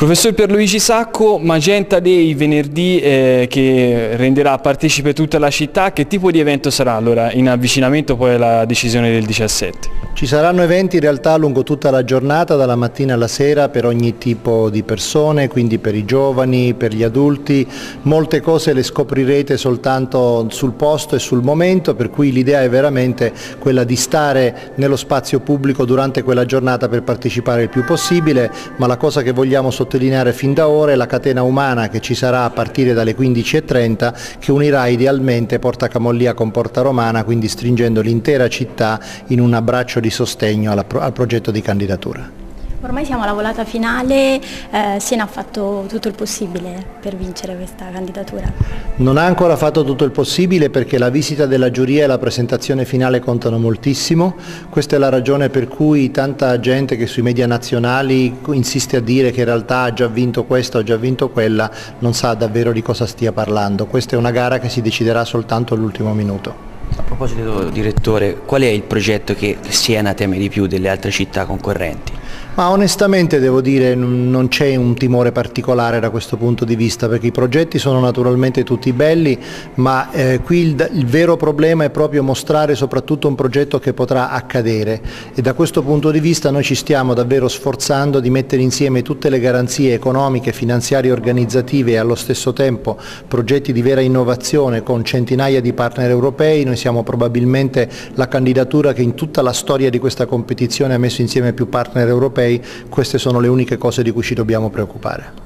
Professor Pierluigi Sacco, Magenta Day venerdì che renderà partecipe tutta la città, che tipo di evento sarà allora in avvicinamento poi alla decisione del 17? Ci saranno eventi in realtà lungo tutta la giornata, dalla mattina alla sera, per ogni tipo di persone, quindi per i giovani, per gli adulti. Molte cose le scoprirete soltanto sul posto e sul momento, per cui l'idea è veramente quella di stare nello spazio pubblico durante quella giornata per partecipare il più possibile, ma la cosa che vogliamo sottolineare fin da ora è la catena umana che ci sarà a partire dalle 15:30, che unirà idealmente Porta Camollia con Porta Romana, quindi stringendo l'intera città in un abbraccio di sostegno al progetto di candidatura. Ormai siamo alla volata finale, Siena ha fatto tutto il possibile per vincere questa candidatura? Non ha ancora fatto tutto il possibile perché la visita della giuria e la presentazione finale contano moltissimo. Questa è la ragione per cui tanta gente che sui media nazionali insiste a dire che in realtà ha già vinto questa o ha già vinto quella, non sa davvero di cosa stia parlando. Questa è una gara che si deciderà soltanto all'ultimo minuto. A proposito, direttore, qual è il progetto che Siena teme di più delle altre città concorrenti? Ma onestamente devo dire non c'è un timore particolare da questo punto di vista, perché i progetti sono naturalmente tutti belli, ma qui il vero problema è proprio mostrare soprattutto un progetto che potrà accadere, e da questo punto di vista noi ci stiamo davvero sforzando di mettere insieme tutte le garanzie economiche, finanziarie, organizzative e allo stesso tempo progetti di vera innovazione con centinaia di partner europei. Noi siamo probabilmente la candidatura che in tutta la storia di questa competizione ha messo insieme più partner europei. Queste sono le uniche cose di cui ci dobbiamo preoccupare.